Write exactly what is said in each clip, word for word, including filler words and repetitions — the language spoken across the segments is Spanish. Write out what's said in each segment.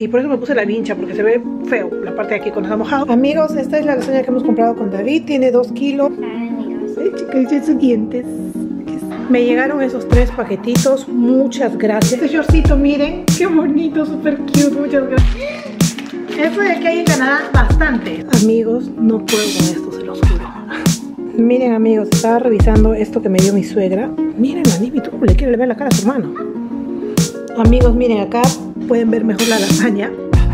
Y por eso me puse la vincha, porque se ve feo la parte de aquí cuando está mojado. Amigos, esta es la lasaña que hemos comprado con David. Tiene dos kilos. Ay, chicas, ya sus dientes. Me llegaron esos tres paquetitos. Muchas gracias. Este shortcito, miren. Qué bonito, súper cute. Muchas gracias. Eso de aquí hay en Canadá bastante. Amigos, no puedo con esto, se los juro. Miren, amigos, estaba revisando esto que me dio mi suegra. Miren, Animi, tú le quieres ver la cara a su hermano. Amigos, miren, acá pueden ver mejor la lasaña.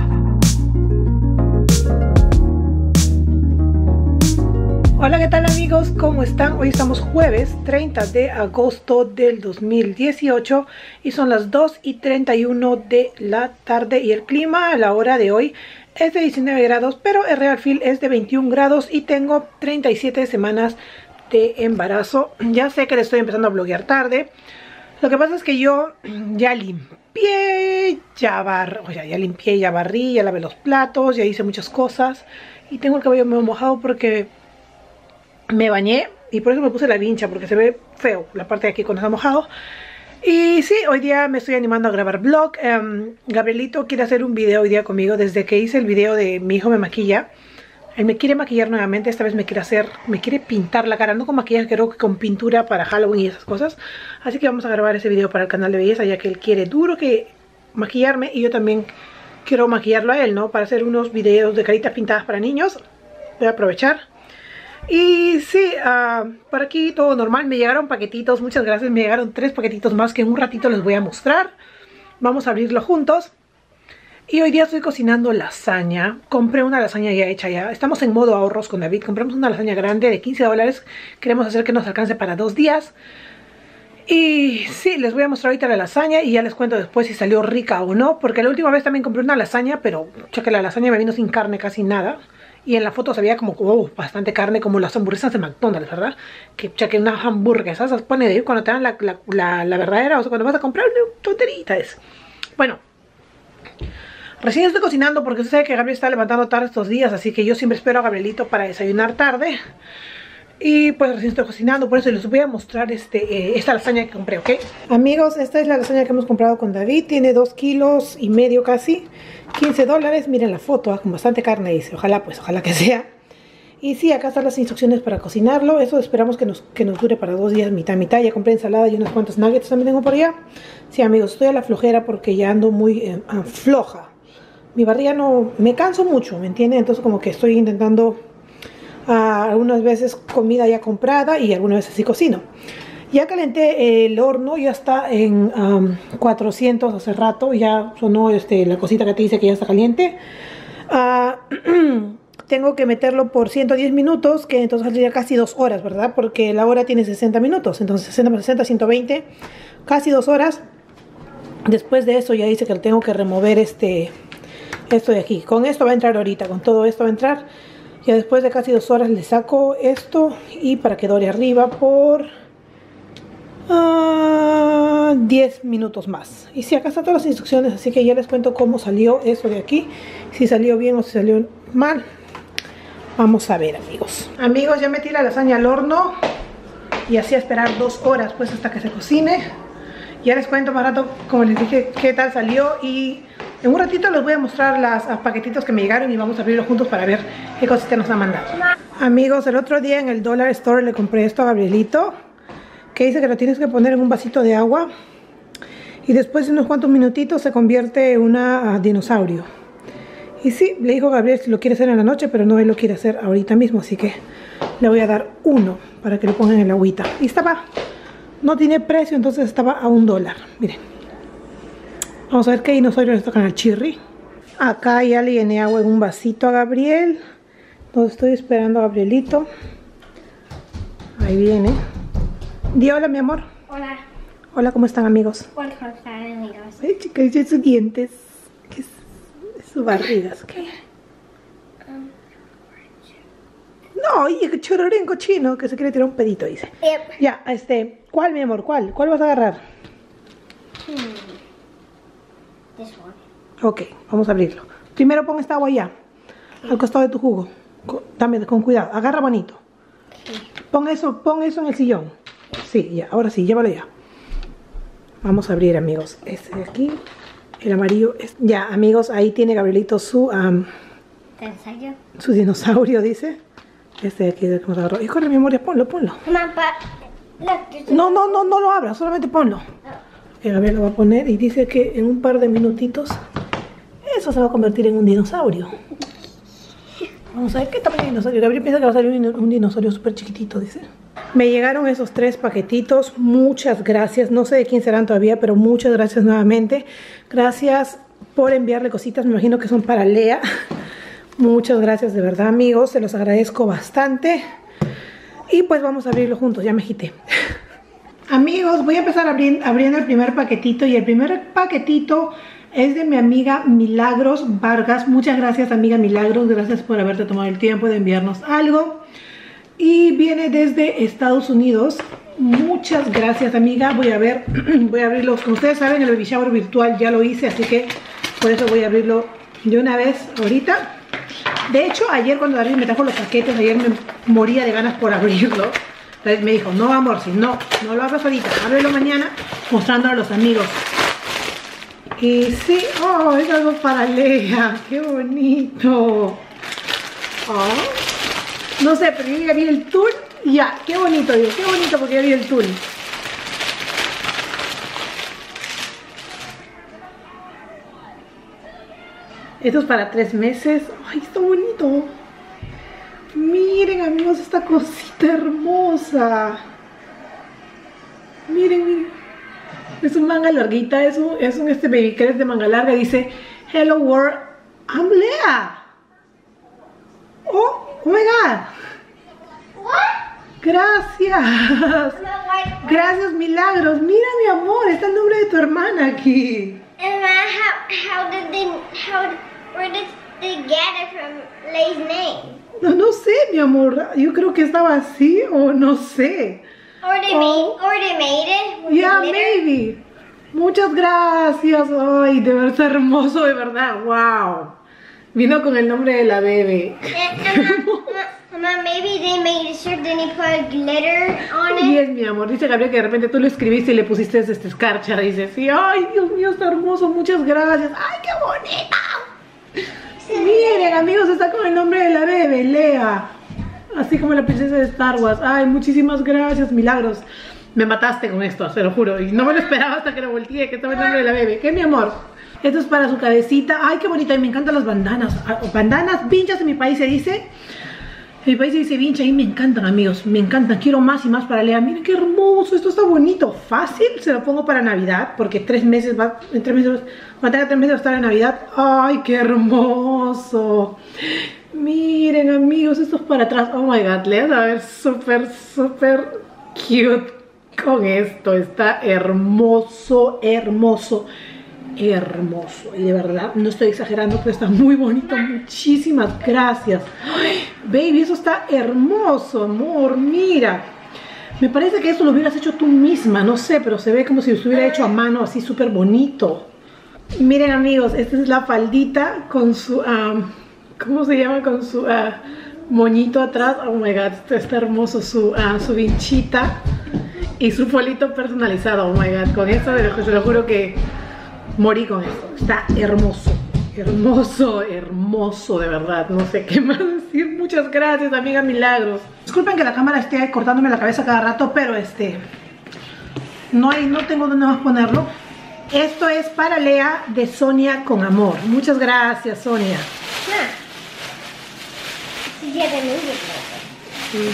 Hola, ¿qué tal, amigos? ¿Cómo están? Hoy estamos jueves treinta de agosto del dos mil dieciocho y son las dos y treinta y uno de la tarde y el clima a la hora de hoy es de diecinueve grados, pero el real feel es de veintiún grados y tengo treinta y siete semanas de embarazo. Ya sé que le estoy empezando a bloguear tarde. Lo que pasa es que yo ya limpié, ya bar, o sea, ya limpié, ya barrí, ya lavé los platos, ya hice muchas cosas y tengo el cabello medio mojado porque me bañé y por eso me puse la vincha, porque se ve feo la parte de aquí cuando está mojado. Y sí, hoy día me estoy animando a grabar vlog. um, Gabrielito quiere hacer un video hoy día conmigo. Desde que hice el video de mi hijo me maquilla, él me quiere maquillar nuevamente. Esta vez me quiere hacer, me quiere pintar la cara, no con maquillaje, creo que con pintura para Halloween y esas cosas. Así que vamos a grabar ese video para el canal de belleza, ya que él quiere duro que maquillarme y yo también quiero maquillarlo a él, ¿no? Para hacer unos videos de caritas pintadas para niños. Voy a aprovechar. Y sí, uh, por aquí todo normal. Me llegaron paquetitos, muchas gracias. Me llegaron tres paquetitos más que en un ratito les voy a mostrar. Vamos a abrirlo juntos. Y hoy día estoy cocinando lasaña. Compré una lasaña ya hecha ya. Estamos en modo ahorros con David. Compramos una lasaña grande de quince dólares. Queremos hacer que nos alcance para dos días. Y sí, les voy a mostrar ahorita la lasaña y ya les cuento después si salió rica o no. Porque la última vez también compré una lasaña, pero cheque, la lasaña me vino sin carne, casi nada. Y en la foto se veía como oh, bastante carne, como las hamburguesas de McDonald's, ¿verdad? Que cheque, unas hamburguesas se pone de ir cuando te dan la, la, la, la verdadera, o sea, cuando vas a comprar, tonterita es. Bueno, recién estoy cocinando porque sé que Gabriel está levantando tarde estos días, así que yo siempre espero a Gabrielito para desayunar tarde. Y pues recién estoy cocinando, por eso les voy a mostrar este, eh, esta lasaña que compré, ¿ok? Amigos, esta es la lasaña que hemos comprado con David. Tiene dos kilos y medio casi, quince dólares. Miren la foto, ¿eh? Con bastante carne dice. Ojalá, pues, ojalá que sea. Y sí, acá están las instrucciones para cocinarlo. Eso esperamos que nos, que nos dure para dos días, mitad, mitad. Ya compré ensalada y unos cuantos nuggets también tengo por allá. Sí, amigos, estoy a la flojera porque ya ando muy eh, floja. Mi barriga no... me canso mucho, ¿me entienden? Entonces como que estoy intentando... Uh, algunas veces comida ya comprada y algunas veces sí cocino. Ya calenté el horno, ya está en um, cuatrocientos hace rato. Ya sonó este, la cosita que te dice que ya está caliente. Uh, tengo que meterlo por ciento diez minutos, que entonces saldría casi dos horas, ¿verdad? Porque la hora tiene sesenta minutos, entonces sesenta más sesenta, ciento veinte, casi dos horas. Después de eso ya dice que tengo que remover este, esto de aquí. Con esto va a entrar ahorita, con todo esto va a entrar. Ya después de casi dos horas le saco esto y para que dore arriba por uh, diez minutos más. Y sí, acá están todas las instrucciones, así que ya les cuento cómo salió eso de aquí. Si salió bien o si salió mal. Vamos a ver, amigos. Amigos, ya metí la lasaña al horno y así a esperar dos horas pues hasta que se cocine. Ya les cuento más rato, como les dije, qué tal salió y... en un ratito les voy a mostrar los paquetitos que me llegaron y vamos a abrirlos juntos para ver qué cositas nos han mandado. Amigos, el otro día en el Dollar Store le compré esto a Gabrielito, que dice que lo tienes que poner en un vasito de agua y después de unos cuantos minutitos se convierte en una uh, dinosaurio. Y sí, le dijo a Gabriel si lo quiere hacer en la noche, pero no, él lo quiere hacer ahorita mismo, así que le voy a dar uno para que lo pongan en la agüita. Y estaba, no tiene precio, entonces estaba a un dólar, miren. Vamos a ver qué dinosaurios les tocan al chirri. Acá ya le llené agua en un vasito a Gabriel. Entonces estoy esperando a Gabrielito. Ahí viene. Di hola, mi amor. Hola. Hola, ¿cómo están, amigos? Hola, ¿cómo están, amigos? Ay, chicas, ya sus dientes. ¿Qué es? Sus barrigas. ¿Qué? Um, no, oye, que chororín cochino, que se quiere tirar un pedito, dice. Yep. Ya, este, ¿cuál, mi amor? ¿Cuál? ¿Cuál vas a agarrar? Hmm. This one. Ok, vamos a abrirlo. Primero pon esta agua allá, al costado de tu jugo. Con, dame con cuidado, agarra bonito. Sí. Pon eso, pon eso en el sillón. Sí, ya, ahora sí, llévalo ya. Vamos a abrir, amigos, este de aquí. El amarillo es... Ya, amigos, ahí tiene Gabrielito su... Um, ¿Dinosaurio? Su dinosaurio, dice. Este de aquí de cómo se agarró. Y corre, mi amor, ya ponlo, ponlo. No, no, no, no lo abras, solamente ponlo. Que Gabriel lo va a poner y dice que en un par de minutitos eso se va a convertir en un dinosaurio. Vamos a ver qué tamaño de dinosaurio. Gabriel piensa que va a salir un, un dinosaurio súper chiquitito, dice. Me llegaron esos tres paquetitos. Muchas gracias. No sé de quién serán todavía, pero muchas gracias nuevamente. Gracias por enviarle cositas. Me imagino que son para Lea. Muchas gracias de verdad, amigos. Se los agradezco bastante. Y pues vamos a abrirlo juntos. Ya me agité. Amigos, voy a empezar abri abriendo el primer paquetito. Y el primer paquetito es de mi amiga Milagros Vargas. Muchas gracias, amiga Milagros. Gracias por haberte tomado el tiempo de enviarnos algo. Y viene desde Estados Unidos. Muchas gracias, amiga. Voy a ver, voy a abrirlo. Como ustedes saben, el baby shower virtual ya lo hice, así que por eso voy a abrirlo de una vez ahorita. De hecho, ayer cuando David me trajo los paquetes, ayer me moría de ganas por abrirlo. Entonces me dijo, no, amor, si no, no lo abras ahorita, ábrelo mañana, mostrándolo a los amigos. Y sí, oh, es algo para Lea, qué bonito. Oh. No sé, pero yo ya vi el tul y ya, qué bonito, digo, qué bonito porque ya vi el tul. Esto es para tres meses. Ay, está bonito. Miren, amigos, esta cosita hermosa. Miren, miren. Es un manga larguita, es un, es un este baby crest de manga larga. Dice, hello world, I'm Lea. Oh, oh my god. What? Gracias. Gracias, Milagros. Mira, mi amor, está el nombre de tu hermana aquí. And uh, how, how did they, how, where did they get it from Leia's name? No, no sé, mi amor. Yo creo que estaba así o no sé. Or they Oh. made, or they made it with Yeah, glitter? maybe. Muchas gracias. Ay, de verdad hermoso, de verdad. Wow. Vino con el nombre de la bebé. And, and, uh, Mama, maybe they made sure then they put glitter on it. Yes, mi amor. Dice Gabriel que de repente tú lo escribiste y le pusiste este escarcha. Dice, sí, ay, Dios mío, está hermoso. Muchas gracias. Ay, qué bonito. Miren, amigos, está con el nombre de la bebé, Lea. Así como la princesa de Star Wars. Ay, muchísimas gracias, Milagros. Me mataste con esto, se lo juro. Y no me lo esperaba hasta que lo volteé, que estaba el nombre de la bebé. ¿Qué, mi amor? Esto es para su cabecita. Ay, qué bonita. Y me encantan las bandanas. Ah, bandanas, vinchas en mi país se dice. En mi país se dice vincha y me encantan, amigos. Me encantan. Quiero más y más para Lea. Miren qué hermoso. Esto está bonito. Fácil. Se lo pongo para Navidad. Porque tres meses va. En tres meses. Va a tener tres meses va a estar en Navidad. Ay, qué hermoso. Miren, amigos. Esto es para atrás. Oh my god. Lea va a ver súper, súper cute con esto. Está hermoso, hermoso. Hermoso, y de verdad no estoy exagerando, pero está muy bonito. Muchísimas gracias. Ay, baby, eso está hermoso, amor. Mira, me parece que eso lo hubieras hecho tú misma, no sé, pero se ve como si lo estuviera hecho a mano, así súper bonito. Miren, amigos, esta es la faldita con su um, ¿cómo se llama? Con su uh, moñito atrás. Oh my god, está, está hermoso su, uh, su vinchita y su folito personalizado. Oh my god, con esto se lo juro que morí con esto. Está hermoso. Hermoso, hermoso, de verdad. No sé qué más decir. Muchas gracias, amiga Milagros. Disculpen que la cámara esté cortándome la cabeza cada rato, pero este... No hay, no tengo dónde más ponerlo. Esto es para Lea de Sonia con amor. Muchas gracias, Sonia. Huh. Sí, ya de nuevo. Sí.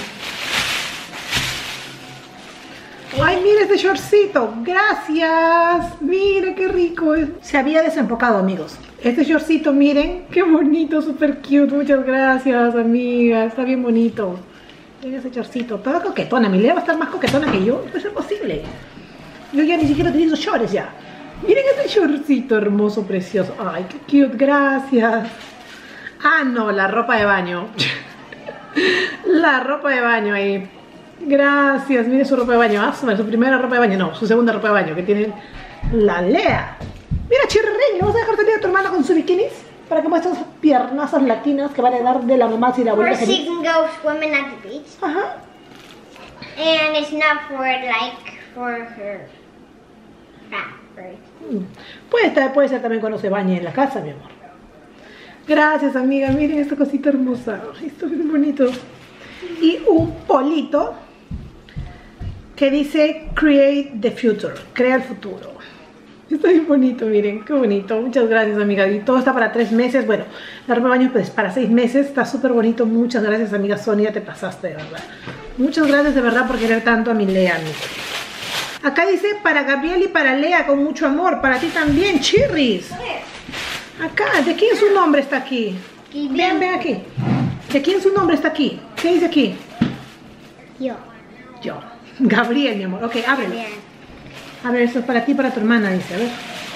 Ay, mire este shortcito. Gracias. Mire qué rico es. Se había desenfocado, amigos. Este shortcito, miren. Qué bonito, súper cute. Muchas gracias, amiga. Está bien bonito. Miren ese shortcito. Toda coquetona. Mi Lea va a estar más coquetona que yo. Puede ser posible. Yo ya ni siquiera utilizo shorts ya. Miren este shortcito hermoso, precioso. Ay, qué cute. Gracias. Ah, no. La ropa de baño. La ropa de baño ahí. Gracias, mire su ropa de baño. Ah, su primera ropa de baño, no, su segunda ropa de baño, que tiene la Lea. Mira, Chirreño, ¿vas a dejar salir a tu hermana con su bikinis? Para que muestre esas piernazas latinas que van a dar de la mamá si la Or abuela she feliz. can go swimming at the beach. Ajá. And it's not for like for her back. Right. Puede, estar, puede ser también cuando se bañe en la casa, mi amor. Gracias, amiga. Miren esta cosita hermosa. Ay, está bien bonito. Y un polito que dice Create the Future. Crea el futuro. Está bien bonito, miren. Qué bonito. Muchas gracias, amiga. Y todo está para tres meses. Bueno, la ropa de baño pues para seis meses. Está súper bonito. Muchas gracias, amiga Sonia. Te pasaste, de verdad. Muchas gracias, de verdad, por querer tanto a mi Lea, amiga. Acá dice para Gabriel y para Lea con mucho amor. Para ti también, Chirris. Acá, ¿de quién su nombre está aquí? Ven, ven aquí. ¿De quién su nombre está aquí? ¿Qué dice aquí? Yo. Yo. Gabriel, mi amor. Ok, ábrelo. A ver, esto es para ti y para tu hermana, dice. A ver.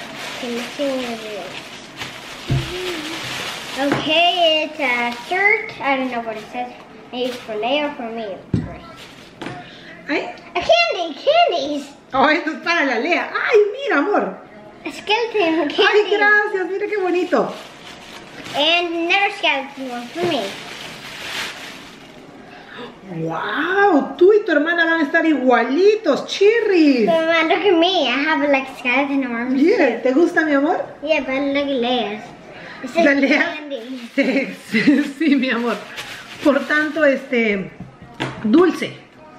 Okay, it's a shirt. I don't know what it says. Maybe it's for Leia or for me. Ay. A candy, candies. Oh, esto es para la Lea. Ay, mira, amor. A skeleton, candy. Ay, gracias. Mira qué bonito. And another skeleton one for me. Wow, tú y tu hermana van a estar igualitos, Chirris. But Mama, look at me. I have like skeleton arms. Yeah, ¿te gusta, mi amor? Yeah, but look at Leia's. It says La Lea. candy. Sí, sí, sí, mi amor. Por tanto, este, dulce.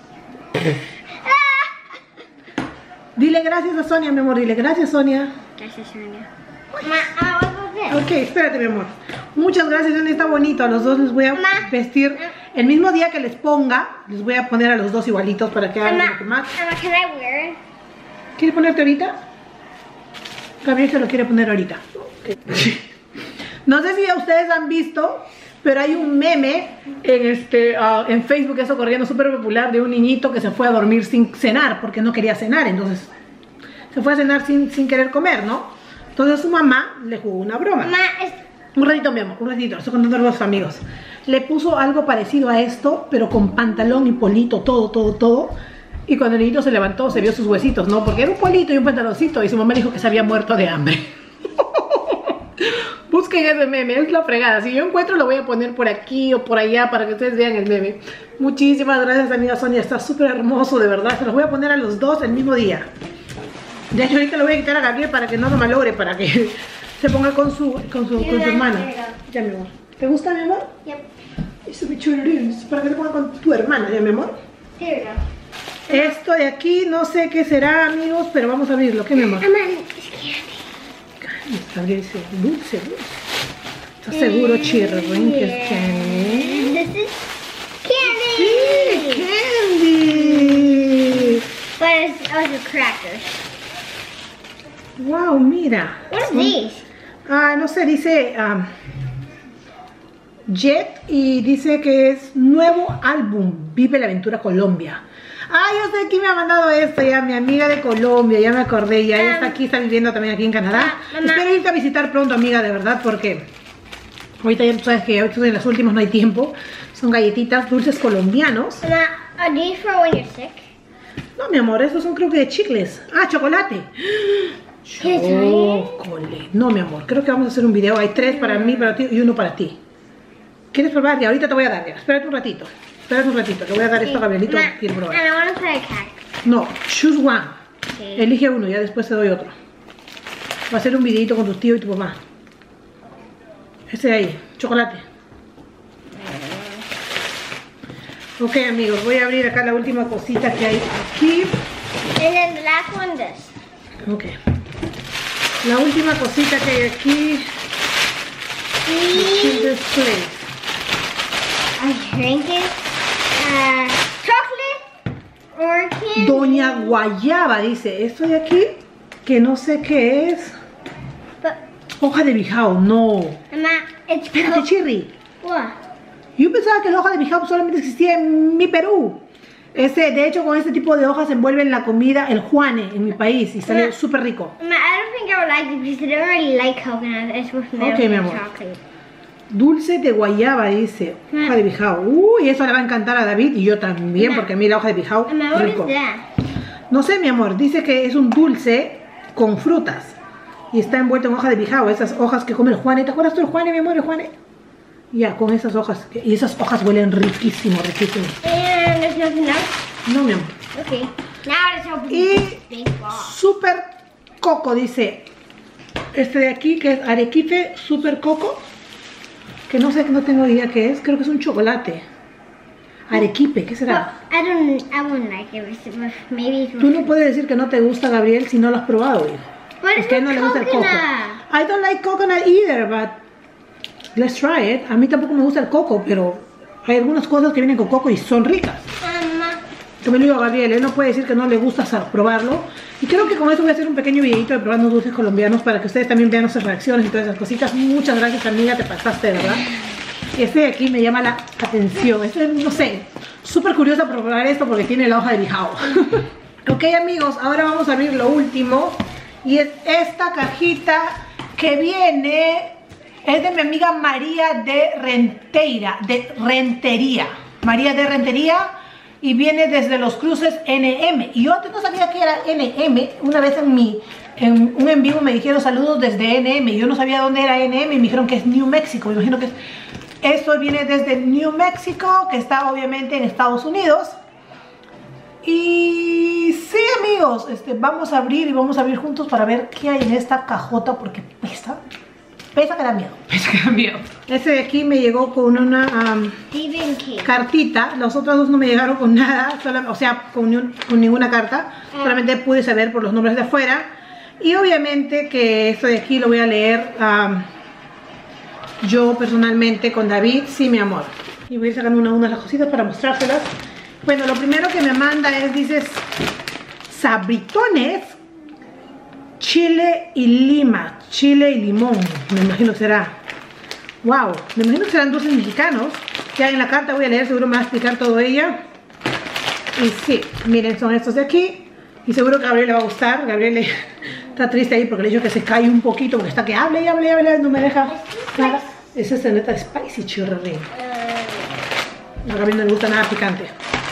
Dile gracias a Sonia, mi amor. Dile gracias, Sonia. Gracias, Sonia. Mama, uh, what was this? Ok, espérate, mi amor. Muchas gracias, Sonia. Está bonito. A los dos les voy a Mamá. vestir el mismo día que les ponga. Les voy a poner a los dos igualitos para que hagan Mama, lo que más. Mama, can I wear it? ¿Quieres ponerte ahorita? Gabriel se lo quiere poner ahorita. Okay. No sé si ustedes han visto, pero hay un meme en, este, uh, en Facebook, eso corriendo súper popular, de un niñito que se fue a dormir sin cenar, porque no quería cenar, entonces se fue a cenar sin, sin querer comer, ¿no? Entonces su mamá le jugó una broma. Mama, it's... Un ratito, mi amor, un ratito, estoy contando a los amigos. Le puso algo parecido a esto, pero con pantalón y polito, todo, todo, todo. Y cuando el niñito se levantó, se vio sus huesitos, ¿no? Porque era un polito y un pantaloncito, y su mamá dijo que se había muerto de hambre. Busquen ese meme, es la fregada. Si yo encuentro lo voy a poner por aquí o por allá para que ustedes vean el meme. Muchísimas gracias, amiga Sonia, está súper hermoso, de verdad. Se los voy a poner a los dos el mismo día. Ya yo ahorita lo voy a quitar a Gabriel para que no lo malogre, para que se ponga con su, con su, con su hermana. Ya, mi amor. ¿Te gusta, mi amor? Yep. Eso me chulo, para que se ponga con tu hermana, ya, mi amor. Here we go. Esto de aquí no sé qué será, amigos, pero vamos a abrirlo. ¿Qué, mi amor? Mama, it's candy. Gabriel dice dulce, dulce. ¿Estás seguro, Chirrin, que es candy? This is candy. Sí, candy. But it's also crackers. Wow, mira. What are these? Ah, no sé, dice um, Jet y dice que es nuevo álbum, Vive la Aventura Colombia. Ah, yo sé quién me ha mandado esto, ya mi amiga de Colombia, ya me acordé, ya ella está aquí, está viviendo también aquí en Canadá. Mamá. Espero irte a visitar pronto, amiga, de verdad, porque ahorita ya tú sabes que ahorita en las últimas no hay tiempo. Son galletitas dulces colombianos. Mama, are these for when you're sick? No, mi amor, estos son creo que de chicles. Ah, chocolate. ¿Quieres saber? Chocolate. No, mi amor, creo que vamos a hacer un video. Hay tres para mí, para ti y uno para ti. ¿Quieres probar? Ya, ahorita te voy a dar, ya. Espérate un ratito. Espérate un ratito, le voy a dar esto a Gabrielito. Ma, Quiero probar. and I want to play a cat. No, choose one. Okay. Elige uno, ya después te doy otro. Va a ser un videito con tu tío y tu mamá. Ese de ahí, chocolate. Ok, amigos, voy a abrir acá la última cosita que hay aquí. And then the last one, this. Ok. La última cosita que hay aquí. Children's Place. I drink it. Uh, chocolate or candy. Doña Guayaba dice, esto de aquí, que no sé qué es. But, Hoja de bijao, no. Mama, it's Espérate, called... Chirri. What? Yo pensaba que la hoja de bijao solamente existía en mi Perú. Este, de hecho, con este tipo de hojas se envuelven la comida, el juane, en mi país, y sale Ma- súper rico. Mama, I don't think I would like it because I don't really like coconut. It's with milk Okay, mi and amor. chocolate. Dulce de guayaba, dice. Ma- Hoja de bijao. Uy, eso le va a encantar a David y yo también, Ma- porque a mí la hoja de bijao, Mama, what rico. is that? No sé, mi amor, dice que es un dulce con frutas. Y está envuelto en hoja de bijao, esas hojas que come el juane. ¿Te acuerdas tú del juane, mi amor, el juane? Ya, con esas hojas. Y esas hojas huelen riquísimo, riquísimo. And there's nothing else? No, mi amor. Okay. Now let's open Y this big box. súper coco, dice. Este de aquí, que es arequipe super coco. Que no sé, no tengo idea qué es. Creo que es un chocolate. Arequipe, ¿qué será? Well, I don't, I wouldn't like it. Maybe it's Tú no puedes decir que no te gusta, Gabriel, si no lo has probado, hijo. But Es que a él no le gusta el coco. I don't like coconut either, but let's try it. A mí tampoco me gusta el coco, pero hay algunas cosas que vienen con coco y son ricas. Como le digo a Gabriel, él no puede decir que no le gusta probarlo. Y creo que con eso voy a hacer un pequeño videito de probando dulces colombianos para que ustedes también vean nuestras reacciones y todas esas cositas. Muchas gracias, amiga, te pasaste, ¿verdad? Este de aquí me llama la atención. Este, no sé, súper curiosa por probar esto porque tiene la hoja de bijao. Ok, amigos, ahora vamos a abrir lo último. Y es esta cajita que viene, es de mi amiga María de Renteira, de Rentería. María de Rentería. Y viene desde los cruces N M. Y yo antes no sabía que era N M. Una vez en mi en un en vivo me dijeron saludos desde N M. Yo no sabía dónde era N M y me dijeron que es New Mexico. Me imagino que es, esto viene desde New Mexico, que está obviamente en Estados Unidos. Y sí, amigos, este, vamos a abrir y vamos a abrir juntos para ver qué hay en esta cajota, porque pesa. Pesa que da miedo. Pesa que da miedo. Este de aquí me llegó con una um, cartita. Los otros dos no me llegaron con nada. Solo, o sea, con, un, con ninguna carta. Ah. Solamente pude saber por los nombres de afuera. Y obviamente que esto de aquí lo voy a leer um, yo personalmente con David. Sí, mi amor. Y voy a ir sacando una a una de las cositas para mostrárselas. Bueno, lo primero que me manda es, dices, sabritones. Chile y lima, chile y limón, me imagino será. Wow, me imagino que serán dulces mexicanos. Que hay en la carta, voy a leer, seguro me va a explicar todo ella. Y sí, miren, son estos de aquí. Y seguro que a Gabriel le va a gustar. Gabriel le, está triste ahí porque le he dicho que se cae un poquito, porque está que hable y hable y hable, no me deja nada. Ese es el neta spicy churri. A Gabriel no le gusta nada picante.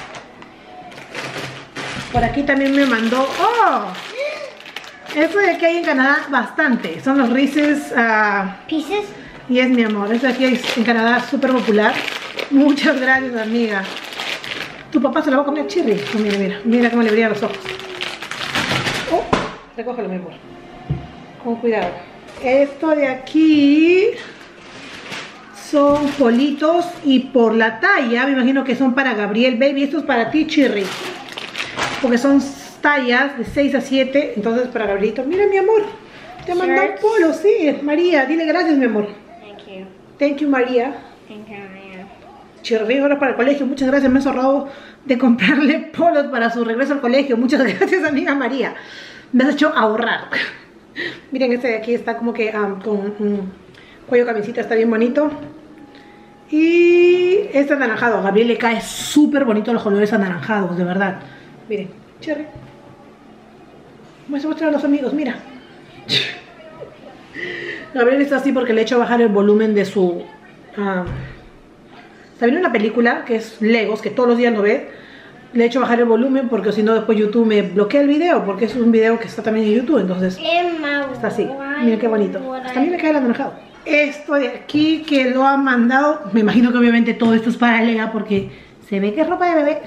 Por aquí también me mandó, oh, esto de aquí hay en Canadá bastante. Son los Reese's uh, Pieces. Y es mi amor. Esto de aquí es en Canadá súper popular. Muchas gracias, amiga. Tu papá se la va a comer chirri. Oh, mira, mira. Mira cómo le brilla los ojos. Oh, recógelo, mi amor. Con cuidado. Esto de aquí son politos. Y por la talla, me imagino que son para Gabriel, baby. Esto es para ti, chirri. Porque son tallas de seis a siete, entonces para Gabrielito. Mira, mi amor, te mandó un polo, sí, María, dile gracias, mi amor. Thank you. Thank you, María. Thank you, María. Chirri, ahora para el colegio, muchas gracias, me has ahorrado de comprarle polos para su regreso al colegio. Muchas gracias, amiga María, me has hecho ahorrar. Miren, este de aquí está como que um, con un cuello camisita, está bien bonito. Y este anaranjado, a Gabriel le cae súper bonito los colores anaranjados, de verdad. Miren, Cherry. Voy a mostrar a los amigos, mira. Gabriel está así porque le he hecho bajar el volumen de su... Uh, está viendo una película que es Legos, que todos los días lo ve. Le he hecho bajar el volumen porque si no después YouTube me bloquea el video, porque es un video que está también en YouTube, entonces está así. Miren qué bonito. Hasta a mí me cae el anaranjado. Esto de aquí que lo ha mandado, me imagino que obviamente todo esto es para Lega porque se ve que es ropa de bebé.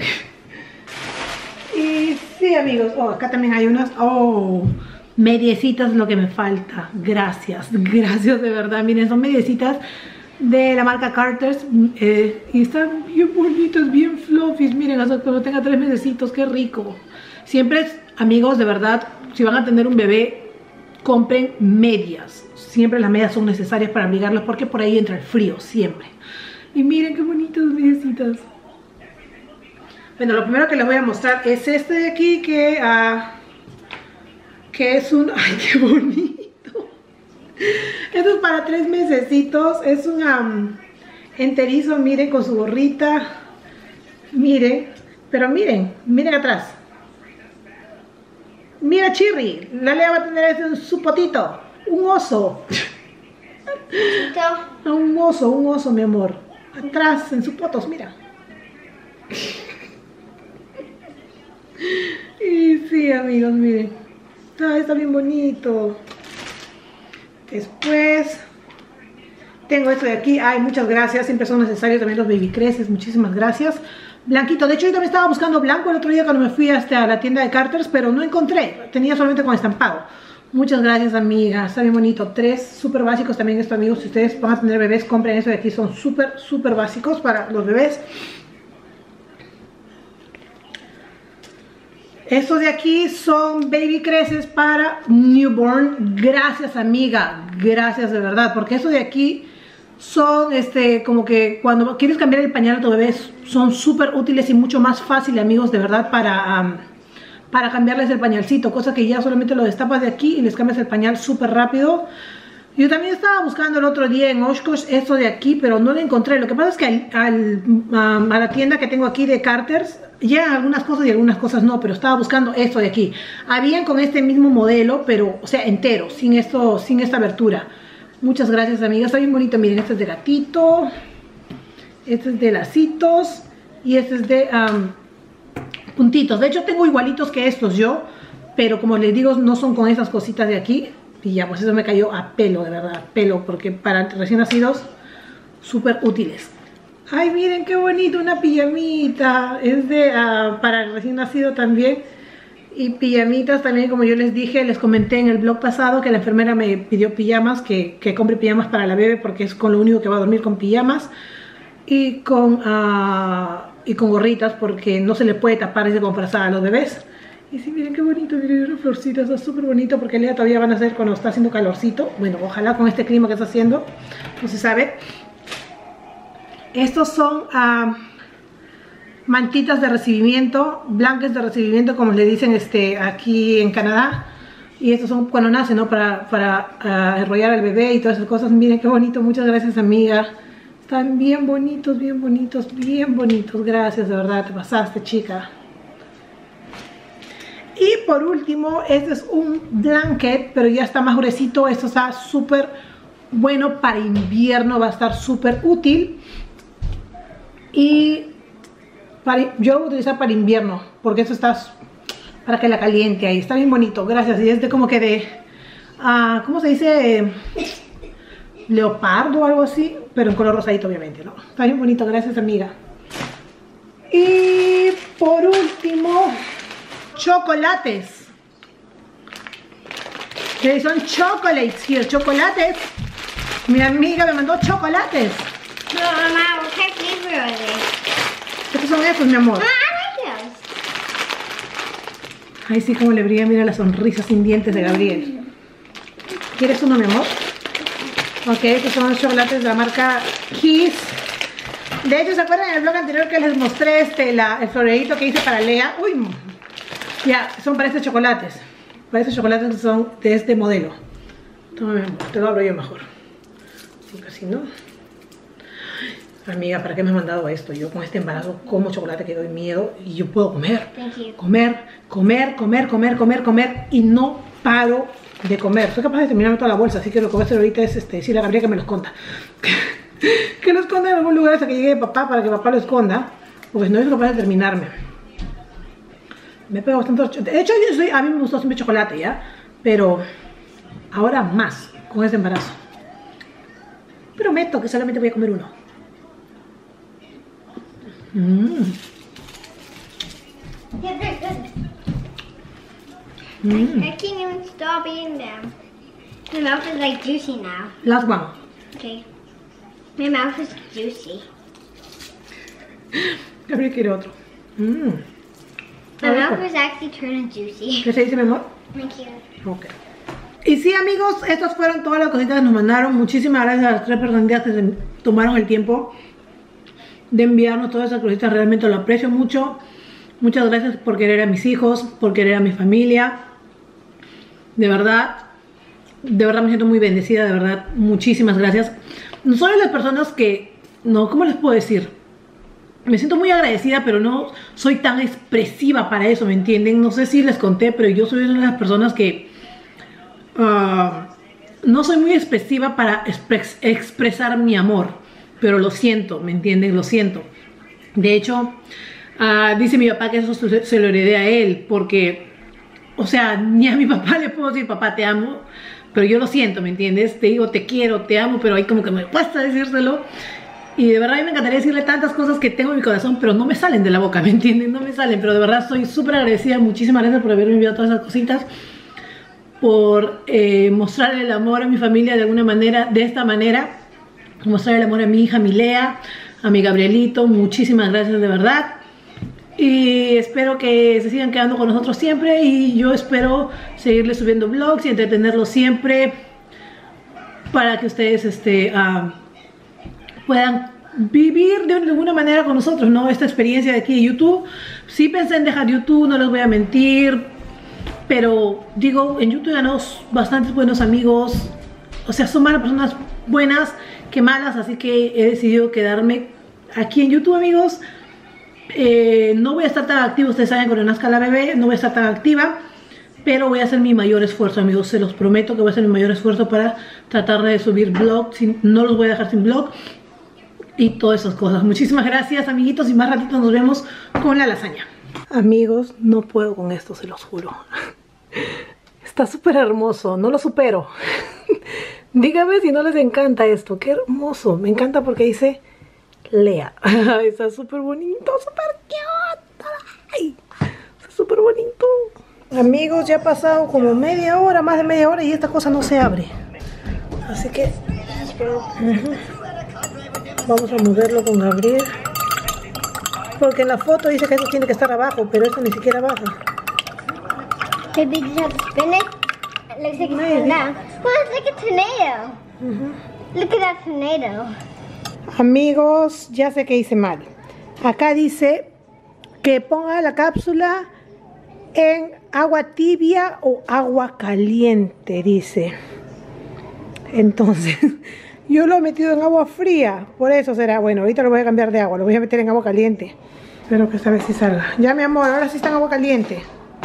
Y sí, amigos, oh, acá también hay unas, oh, mediecitas, lo que me falta. Gracias, gracias de verdad. Miren, son mediecitas de la marca Carter's, eh, y están bien bonitas, bien fluffies. Miren, hasta cuando tenga tres mesecitos, qué rico. Siempre, amigos, de verdad, si van a tener un bebé, compren medias. Siempre las medias son necesarias para abrigarlas porque por ahí entra el frío, siempre. Y miren qué bonitas mediecitas. Bueno, lo primero que les voy a mostrar es este de aquí que, uh, que es un... ¡Ay, qué bonito! Esto es para tres mesecitos. Es un um, enterizo, miren, con su gorrita. Miren, pero miren, miren atrás. Mira, Chirri, la Lea va a tener este en su potito. Un oso. Un oso, un oso, mi amor. Atrás, en sus potos, mira. Y sí, amigos, miren. Ah, está bien bonito. Después tengo esto de aquí. Ay, muchas gracias. Siempre son necesarios también los baby creces. Muchísimas gracias. Blanquito. De hecho, yo también estaba buscando blanco el otro día cuando me fui hasta la tienda de Carter's, pero no encontré. Tenía solamente con estampado. Muchas gracias, amiga. Está bien bonito. Tres súper básicos también esto, amigos. Si ustedes van a tener bebés, compren eso de aquí. Son súper, súper básicos para los bebés. Estos de aquí son baby creces para newborn. Gracias, amiga. Gracias de verdad. Porque estos de aquí son este como que cuando quieres cambiar el pañal a tu bebé son súper útiles y mucho más fácil, amigos, de verdad, para... Um, para cambiarles el pañalcito, cosa que ya solamente lo destapas de aquí y les cambias el pañal súper rápido. Yo también estaba buscando el otro día en Oshkosh esto de aquí, pero no lo encontré. Lo que pasa es que al, al, um, a la tienda que tengo aquí de Carter's llegan algunas cosas y algunas cosas no, pero estaba buscando esto de aquí. Habían con este mismo modelo, pero, o sea, entero, sin, esto, sin esta abertura. Muchas gracias, amigas. Está bien bonito. Miren, este es de gatito, este es de lacitos y este es de... Um, puntitos. De hecho tengo igualitos que estos yo, pero como les digo no son con esas cositas de aquí. Y ya pues eso me cayó a pelo, de verdad, a pelo, porque para recién nacidos súper útiles. Ay, miren qué bonito, una pijamita. Es de uh, para el recién nacido también. Y pijamitas también, como yo les dije, les comenté en el blog pasado que la enfermera me pidió pijamas, que, que compre pijamas para la bebé porque es con lo único que va a dormir, con pijamas. Y con... Uh, y con gorritas porque no se le puede tapar ese como frazada a los bebés. Y sí, miren qué bonito, miren una florcita, está súper bonito porque el día todavía van a hacer cuando está haciendo calorcito. Bueno, ojalá con este clima que está haciendo, no se sabe. Estos son uh, mantitas de recibimiento, blankets de recibimiento, como le dicen este, aquí en Canadá. Y estos son cuando nacen, ¿no? Para, para uh, enrollar al bebé y todas esas cosas. Miren qué bonito, muchas gracias, amiga. Están bien bonitos, bien bonitos, bien bonitos. Gracias, de verdad, te pasaste, chica. Y por último, este es un blanket, pero ya está más gruesito. Esto está súper bueno para invierno, va a estar súper útil. Y para, yo lo voy a utilizar para invierno, porque esto está para que la caliente ahí. Está bien bonito, gracias. Y es de como que de, uh, ¿cómo se dice? Leopardo o algo así, pero en color rosadito obviamente, ¿no? Está bien bonito, gracias, amiga. Y por último, chocolates. Que son chocolates here, chocolates. Mi amiga me mandó chocolates. No, mamá, what kind of flavor are they? Estos son estos, mi amor. Ah, I like those. Ay, sí, como le brilla, mira la sonrisa sin dientes de Gabriel. ¿Quieres uno, mi amor? Ok, estos son los chocolates de la marca Kiss. De hecho, ¿se acuerdan en el blog anterior que les mostré este, la, el florerito que hice para Lea? Uy, ya, son para estos chocolates. Para estos chocolates que son de este modelo. Toma, mi amor, te lo abro yo mejor. Porque así no. Amiga, ¿para qué me has mandado esto? Yo con este embarazo como chocolate que doy miedo y yo puedo comer. Comer, comer, comer, comer, comer, comer y no paro de comer. Soy capaz de terminarme toda la bolsa, así que lo que voy a hacer ahorita es este, decirle a Gabriel que me lo esconda. Que lo esconda en algún lugar hasta que llegue papá para que papá lo esconda. Porque no es capaz de terminarme. Me pego bastante. De hecho, yo soy, a mí me gustó siempre chocolate, ¿ya? Pero ahora más con este embarazo. Prometo que solamente voy a comer uno. Mmm. Yeah, they're good. Mm. I can't even stop eating them. My mouth is like juicy now. Last one. Okay. My mouth is juicy. Gabriel quiere otro. Mm. My mouth is actually turning juicy. ¿Qué se dice, mi amor? Thank you. Ok. Y sí, amigos, estas fueron todas las cositas que nos mandaron. Muchísimas gracias a las tres personitas que se tomaron el tiempo de enviarnos todas esas cositas. Realmente lo aprecio mucho. Muchas gracias por querer a mis hijos, por querer a mi familia. De verdad, de verdad me siento muy bendecida, de verdad, muchísimas gracias. No solo las personas que, no, ¿cómo les puedo decir? Me siento muy agradecida, pero no soy tan expresiva para eso, ¿me entienden? No sé si les conté, pero yo soy una de las personas que uh, no soy muy expresiva para expres expresar mi amor, pero lo siento, ¿me entienden? Lo siento. De hecho, uh, dice mi papá que eso se, se lo heredé a él, porque, o sea, ni a mi papá le puedo decir, papá, te amo, pero yo lo siento, ¿me entiendes? Te digo, te quiero, te amo, pero ahí como que me cuesta decírselo. Y de verdad a mí me encantaría decirle tantas cosas que tengo en mi corazón, pero no me salen de la boca, ¿me entienden? No me salen, pero de verdad estoy súper agradecida. Muchísimas gracias por haberme enviado todas esas cositas. por eh, mostrar el amor a mi familia de alguna manera, de esta manera, mostrar el amor a mi hija Milea, a mi Gabrielito. Muchísimas gracias de verdad. Y espero que se sigan quedando con nosotros siempre. Y yo espero seguirles subiendo vlogs y entretenerlos siempre para que ustedes este, uh, puedan vivir de alguna manera con nosotros, ¿no? Esta experiencia de aquí de YouTube. Sí pensé en dejar YouTube, no les voy a mentir. Pero digo, en YouTube ganamos bastantes buenos amigos. O sea, son más personas buenas que malas. Así que he decidido quedarme aquí en YouTube, amigos. Eh, no voy a estar tan activa, ustedes saben, cuando nazca la bebé no voy a estar tan activa, pero voy a hacer mi mayor esfuerzo, amigos, se los prometo que voy a hacer mi mayor esfuerzo para tratar de subir vlog, sin, no los voy a dejar sin vlog y todas esas cosas. Muchísimas gracias, amiguitos, y más ratito nos vemos con la lasaña. Amigos, no puedo con esto, se los juro. Está súper hermoso, no lo supero. Díganme si no les encanta esto, qué hermoso, me encanta porque dice Lea. Está súper bonito, súper cute. Ay, está súper bonito. Amigos, ya ha pasado como media hora, más de media hora, y esta cosa no se abre. Así que uh-huh. Vamos a moverlo con Gabriel, porque en la foto dice que eso tiene que estar abajo, pero esto ni siquiera baja. Maybe you have to spin it. It looks like it's spin down. Well, it's like a tornado. Uh-huh. Look at that tornado. Amigos, ya sé que hice mal. Acá dice que ponga la cápsula en agua tibia o agua caliente, dice. Entonces, yo lo he metido en agua fría. Por eso será. Bueno, ahorita lo voy a cambiar de agua. Lo voy a meter en agua caliente. Espero que esta vez sí salga. Ya, mi amor, ahora sí está en agua caliente.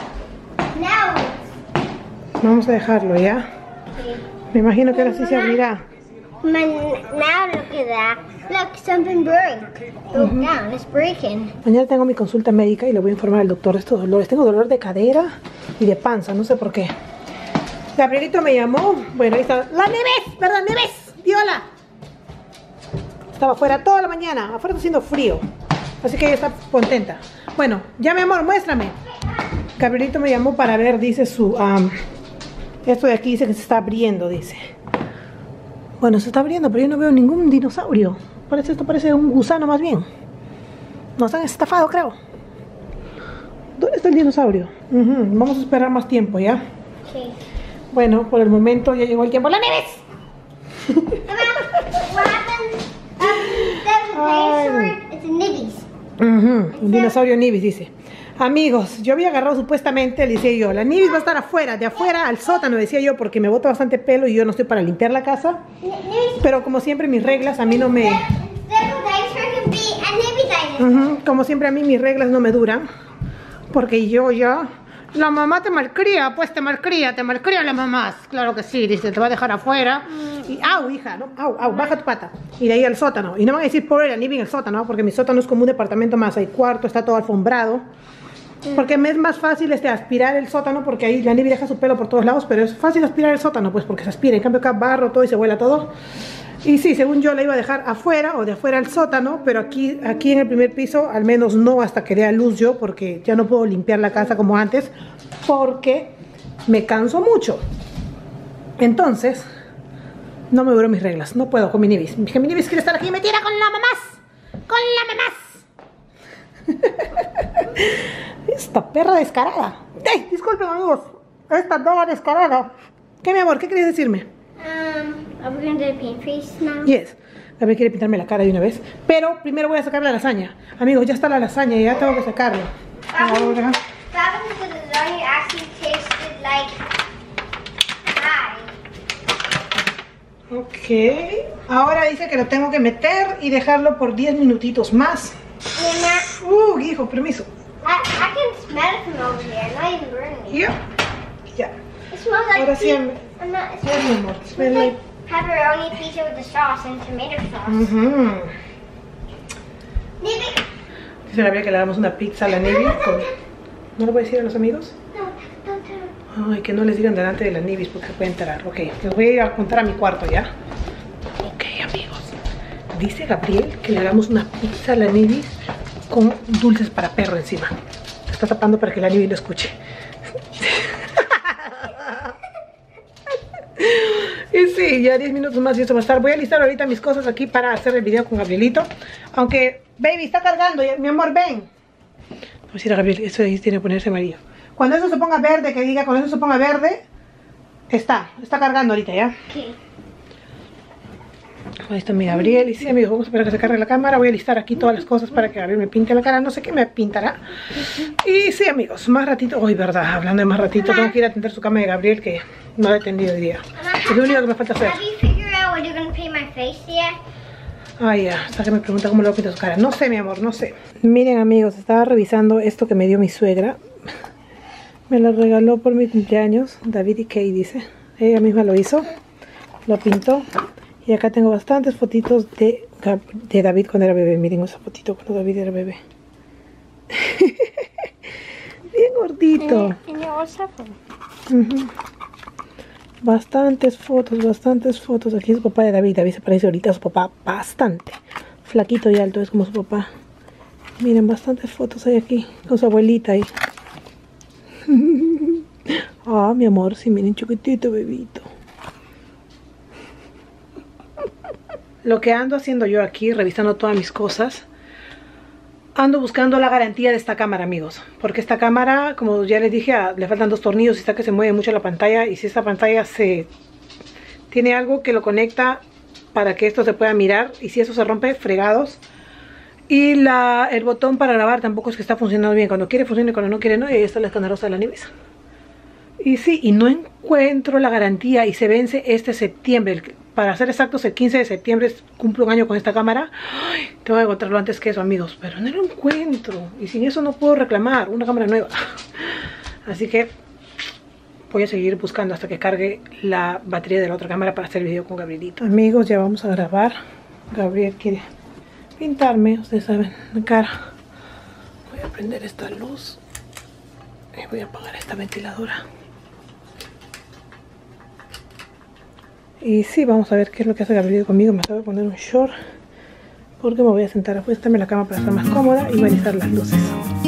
No. Vamos a dejarlo, ¿ya? Sí. Me imagino que ahora sí se abrirá. Man, now look at that. Look, something broke. Broke uh-huh. down. It's breaking. Mañana tengo mi consulta médica y le voy a informar al doctor de estos dolores. Tengo dolor de cadera y de panza, no sé por qué. Gabrielito me llamó. Bueno, ahí está. ¡La Nieves! ¿Verdad, Nieves? ¡Viola! Estaba afuera toda la mañana. Afuera está haciendo frío. Así que ella está contenta. Bueno, ya, mi amor, muéstrame. Gabrielito me llamó para ver, dice su... Um, esto de aquí dice que se está abriendo, dice. Bueno, se está abriendo, pero yo no veo ningún dinosaurio. Parece, esto parece un gusano más bien. Nos han estafado, creo. ¿Dónde está el dinosaurio? Uh-huh. Vamos a esperar más tiempo, ¿ya? Sí. Bueno, por el momento ya llegó el tiempo. ¡La Nieves! What happened? Um, there's a dinosaur. It's a Nibbies. Uh-huh. Un dinosaurio Nibbies, dice. Amigos, yo había agarrado supuestamente, le decía yo, la Nibbies va a estar afuera, de afuera al sótano, decía yo, porque me bota bastante pelo y yo no estoy para limpiar la casa. Pero como siempre mis reglas a mí no me... Uh-huh. Como siempre a mí mis reglas no me duran, porque yo ya... La mamá te malcría, pues te malcría, te malcría la mamá. Claro que sí, dice, te va a dejar afuera. Y au, hija, ¿no? Au, au, baja tu pata. Y de ahí al sótano. Y no me van a decir pobre la Nibby en el sótano, ¿no? Porque mi sótano es como un departamento más. Hay cuarto, está todo alfombrado. Porque me es más fácil este, aspirar el sótano, porque ahí la Nibby deja su pelo por todos lados, pero es fácil aspirar el sótano, pues porque se aspira. En cambio acá barro todo y se vuela todo. Y sí, según yo la iba a dejar afuera o de afuera al sótano, pero aquí, aquí en el primer piso, al menos no hasta que dé a luz yo, porque ya no puedo limpiar la casa como antes, porque me canso mucho. Entonces, no me duró mis reglas, no puedo con mi Nibis. Mi Nibis quiere estar aquí metida con la mamás, con la mamás. Esta perra descarada. ¡Ey! Disculpen, amigos, esta doga descarada. ¿Qué, mi amor? ¿Qué quieres decirme? Um, are we going to do the paint face now? Yes. Gabriel quiere pintarme la cara de una vez. Pero primero voy a sacar la lasaña. Amigos, ya está la lasaña y ya tengo que sacarla. Ahora. Ok. Ahora dice que lo tengo que meter y dejarlo por diez minutitos más. Uh, hijo, permiso. I, I can smell it from over here. I'm not even burning it. Yeah. Ya. It smells like Ahora sí, I'm not, it yeah, mi amor. smells Smell like like... pepperoni pizza with the sauce and tomato sauce. Uh-huh. Maybe. Dice Gabriel que le damos una pizza a la Nibby con... ¿No lo voy a decir a los amigos? No, don't tell. Ay, que no les digan delante de la Nibby porque se puede enterar. Ok, les voy a ir a contar a mi cuarto ya. Ok, amigos. Dice Gabriel que le hagamos una pizza a la Nibby con dulces para perro encima. Se está tapando para que la Nibby lo escuche. Sí, ya diez minutos más y esto va a estar. Voy a listar ahorita mis cosas aquí para hacer el video con Gabrielito. Aunque, baby, está cargando, mi amor, ven. Vamos a decir a Gabriel, eso ahí tiene que ponerse amarillo. Cuando eso se ponga verde, que diga, cuando eso se ponga verde, está, está cargando ahorita ya. Okay. Ahí está mi Gabriel. Y sí, amigos, vamos a esperar a que se cargue la cámara. Voy a listar aquí todas las cosas para que Gabriel me pinte la cara. No sé qué me pintará. Y sí, amigos, más ratito. Uy, verdad, hablando de más ratito, tengo que ir a atender su cama de Gabriel, que no la he atendido hoy día. Es lo único que me falta hacer. Ay, ya, hasta que me pregunta cómo le voy a pintar su cara. No sé, mi amor, no sé. Miren, amigos, estaba revisando esto que me dio mi suegra. Me lo regaló por mi cumpleaños. David y Kay, dice. Ella misma lo hizo. Lo pintó. Y acá tengo bastantes fotitos de, de David cuando era bebé. Miren esa fotito cuando David era bebé. Bien gordito. Uh-huh. Bastantes fotos, bastantes fotos. Aquí es su papá de David. David se parece ahorita a su papá bastante. Flaquito y alto, es como su papá. Miren, bastantes fotos hay aquí. Con su abuelita ahí. Ah, mi amor, sí, miren, chiquitito, bebito. Lo que ando haciendo yo aquí, revisando todas mis cosas, ando buscando la garantía de esta cámara, amigos. Porque esta cámara, como ya les dije, le faltan dos tornillos y está que se mueve mucho la pantalla. Y si esta pantalla se tiene algo que lo conecta para que esto se pueda mirar, y si eso se rompe, fregados. Y la, el botón para grabar tampoco es que está funcionando bien. Cuando quiere funciona y cuando no quiere no. Y ahí está la escandalosa de la Nives. Y sí, y no encuentro la garantía y se vence este septiembre. Para ser exactos, el quince de septiembre cumplo un año con esta cámara. Ay, tengo que encontrarlo antes que eso, amigos. Pero no lo encuentro. Y sin eso no puedo reclamar una cámara nueva. Así que voy a seguir buscando hasta que cargue la batería de la otra cámara para hacer el video con Gabrielito. Amigos, ya vamos a grabar. Gabriel quiere pintarme, ustedes saben, la cara. Voy a prender esta luz. Y voy a apagar esta ventiladora. Y sí, vamos a ver qué es lo que hace Gabriel conmigo. Me acabo de poner un short porque me voy a sentar afuera en la cama para estar más cómoda y voy a alisar las luces.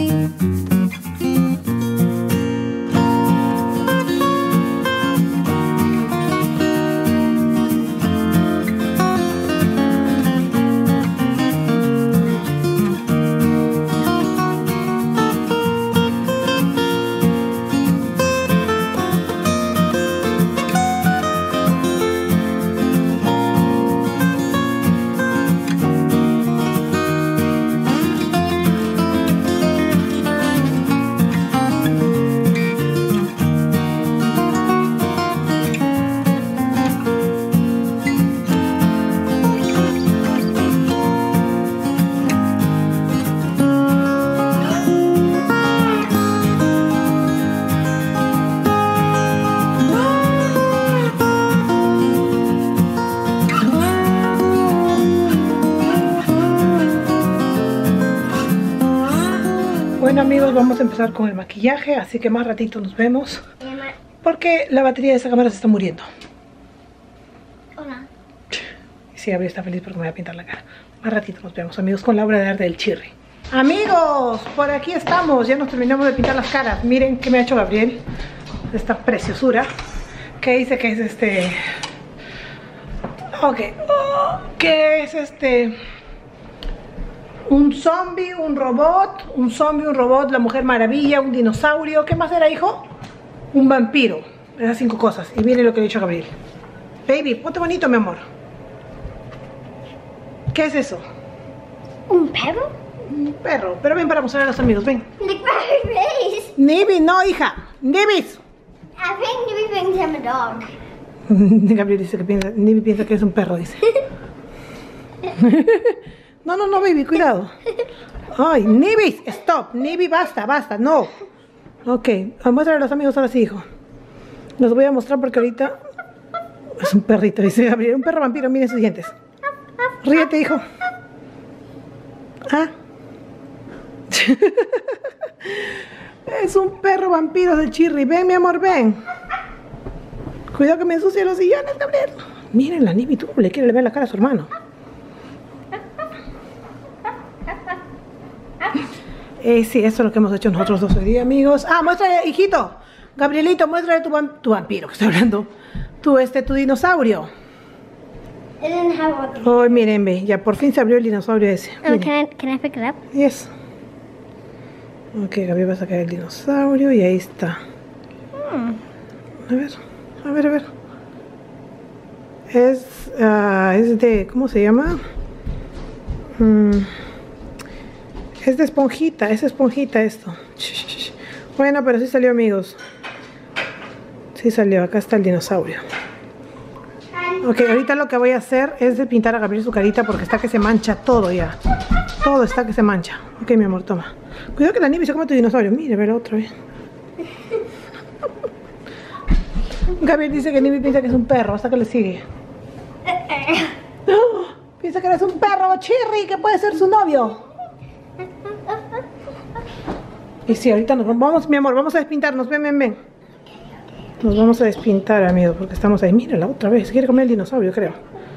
Bueno, amigos, vamos a empezar con el maquillaje, así que más ratito nos vemos. Porque la batería de esa cámara se está muriendo. Hola. Y sí, Gabriel está feliz porque me voy a pintar la cara. Más ratito nos vemos, amigos, con la obra de arte del Chirri. Amigos, por aquí estamos, ya nos terminamos de pintar las caras. Miren qué me ha hecho Gabriel, esta preciosura. ¿Qué dice que es este? Ok, oh, ¿qué es este? Un zombie, un robot, un zombie, un robot, la Mujer Maravilla, un dinosaurio. ¿Qué más era, hijo? Un vampiro. Esas cinco cosas. Y miren lo que le he dicho a Gabriel. Baby, ponte bonito, mi amor. ¿Qué es eso? ¿Un perro? Un perro. Pero ven para mostrar a los amigos, ven. Look at my face. Nibi, no, hija. Nibis. I think Nibi thinks I'm a dog. Gabriel dice que piensa, Nibi piensa que es un perro, dice. No, no, no, baby, cuidado. Ay, Nibis, stop. Nibi, basta, basta, no. Ok, muéstrale a los amigos ahora sí, hijo. Los voy a mostrar porque ahorita es un perrito, dice Gabriel. Un perro vampiro, miren sus dientes. Ríete, hijo. Ah. Es un perro vampiro del Chirri. Ven, mi amor, ven. Cuidado que me ensucie los sillones, Gabriel. Miren la Nibi, tú le quieres ver la cara a su hermano. Eh, sí, eso es lo que hemos hecho nosotros dos hoy día, amigos. Ah, muéstrale, hijito. Gabrielito, muéstrale tu, tu vampiro, que estoy hablando. Tu, este, tu dinosaurio. It didn't have all the... Oh, miren, ve, ya por fin se abrió el dinosaurio ese. Oh, can I, can I pick it up? Yes. Ok, Gaby va a sacar el dinosaurio y ahí está. Hmm. A ver, a ver, a ver. Es, uh, es de, ¿cómo se llama? Mm, es de esponjita, es esponjita esto. Bueno, pero sí salió, amigos. Sí salió, acá está el dinosaurio. Ok, ahorita lo que voy a hacer es de pintar a Gabriel su carita porque está que se mancha todo ya. Todo está que se mancha. Ok, mi amor, toma. Cuidado que la nieve se come tu dinosaurio. Mire, verá otra vez. Gabriel dice que Nibi piensa que es un perro, hasta que le sigue. ¡Oh! Piensa que eres un perro, Chirri, que puede ser su novio. Y sí, ahorita nos vamos, mi amor, vamos a despintarnos, ven, ven, ven. Nos vamos a despintar, amigos, porque estamos ahí. Mírala otra vez, quiere comer el dinosaurio, creo.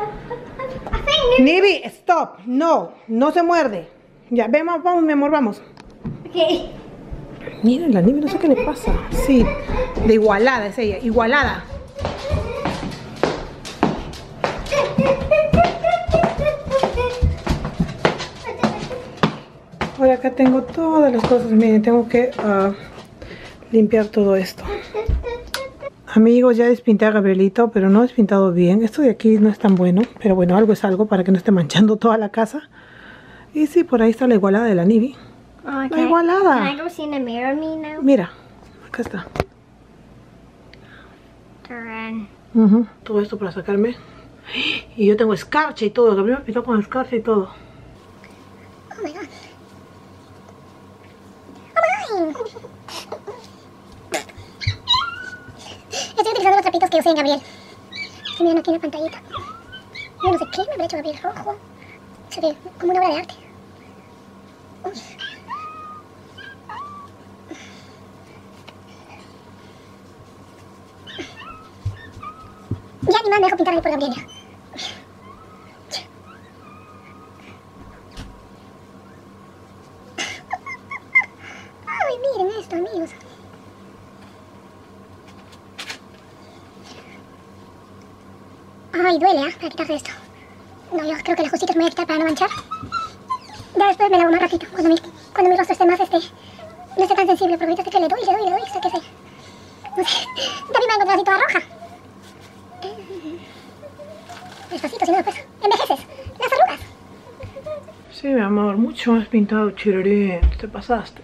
Nibi, stop, no, no se muerde. Ya, ven, vamos, vamos, mi amor, vamos. Okay. Miren, la Nibi no sé qué le pasa. Sí, de igualada es ella, igualada. Ahora acá tengo todas las cosas. Miren, tengo que uh, limpiar todo esto. Amigos, ya despinté a Gabrielito, pero no he despintado bien. Esto de aquí no es tan bueno, pero bueno, algo es algo para que no esté manchando toda la casa. Y sí, por ahí está la igualada de la Nibi. Oh, la igualada. Can I go see in the mirror me now? Mira, acá está. Turn. Uh-huh. Todo esto para sacarme. Y yo tengo escarcha y todo. Gabriel me pintó con escarcha y todo. Oh my god. Oh my. Estoy utilizando los trapitos que usé en Gabriel. Estoy mirando aquí en la pantallita. Yo no sé qué me habrá hecho Gabriel rojo. Se ve como una obra de arte. Uy. Ya ni más me dejo pintar ahí por Gabriel. Ay, miren esto, amigos. Ay, duele, ¿ah? ¿eh? Para quitarse esto. No, yo creo que las cositas me voy a quitar para no manchar. Ya después me lavo más ratito, cuando mi, cuando mi rostro esté más, este, no esté tan sensible, porque ahorita sé que le doy, le doy, le doy, hasta que se... No sé, David me ha encontrado así toda roja. Despacito, si no después envejeces, las arrugas. Sí, mi amor, mucho más pintado, Chirolín, te pasaste.